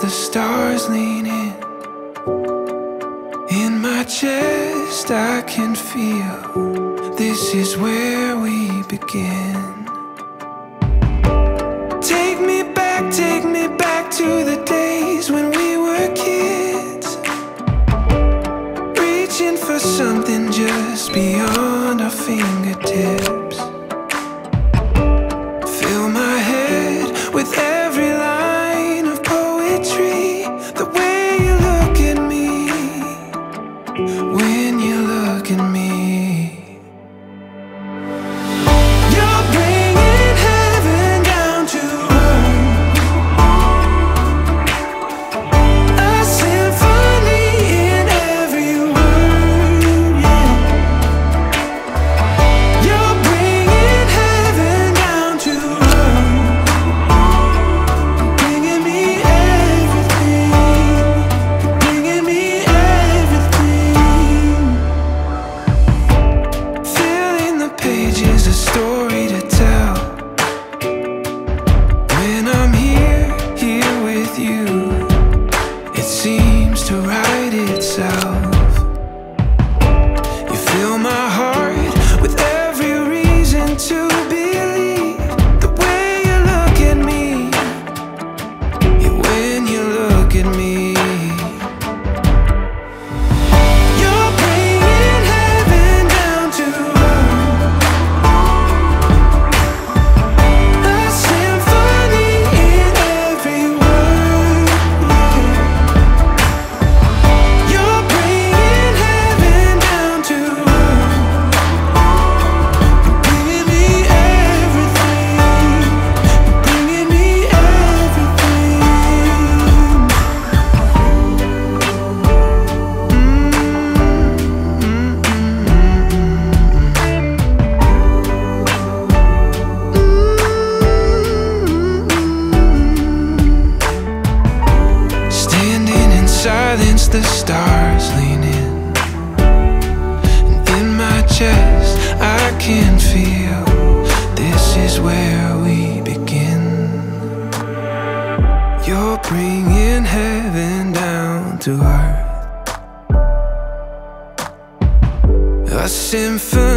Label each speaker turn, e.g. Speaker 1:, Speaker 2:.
Speaker 1: the stars lean in. In my chest I can feel this is where we begin. Take me back to the days when we were kids, reaching for something just beyond our fingertips. Fill my head with every line of poetry, the way you look at me when you look at me. You're bringing heaven down to earth, a symphony in every word, yeah. You're bringing heaven down to earth, bringing me everything, bringing me everything. Filling the pages, a story to tell. When I'm here with you, it seems to write itself. You fill my heart with every reason to believe, the way you look at me, yeah, when you look at me. You're bringing heaven down to earth, a symphony in every word, yeah. You're bringing heaven down to earth, bringing me everything, bringing me everything. Standing in silence, the stars lean in. And in my chest I can feel this is where we begin. You're bringing heaven down to earth, a symphony